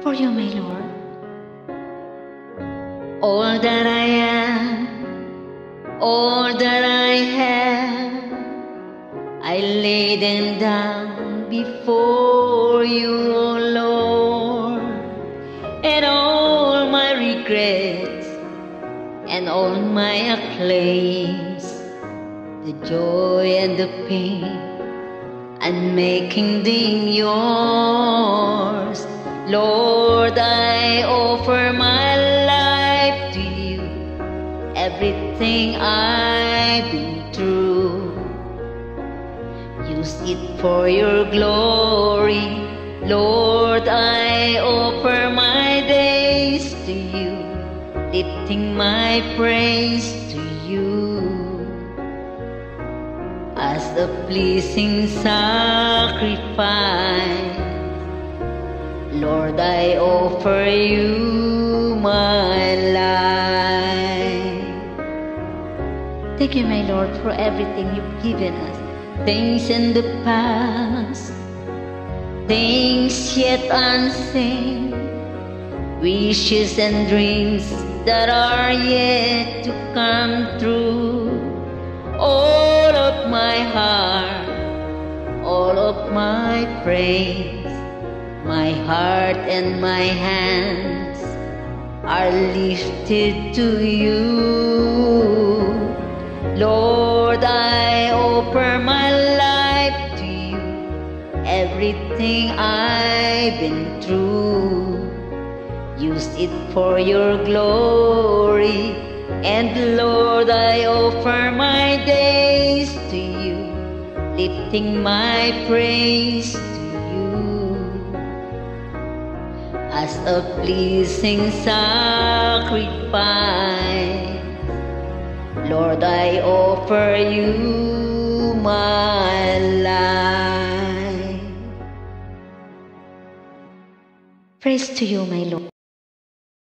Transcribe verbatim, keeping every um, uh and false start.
for you, my Lord. All that I am, all that I have, I lay them down before you, O Lord. And all my regrets and all my acclaims, the joy and the pain, and making them yours. Lord, I offer my life to you, everything I've been through. Use it for your glory. Lord, I offer my days to you, lifting my praise to you as a pleasing sacrifice. Lord, I offer you my life. Thank you, my Lord, for everything you've given us. Things in the past, things yet unseen, wishes and dreams that are yet to come true. All of my heart, all of my praise, my heart and my hands are lifted to you. Lord, I offer my life to you, everything I've been through. Use it for your glory. And Lord, I offer my days to you, lifting my praise to you as a pleasing sacrifice. Lord, I offer you my life. Praise to you, my Lord.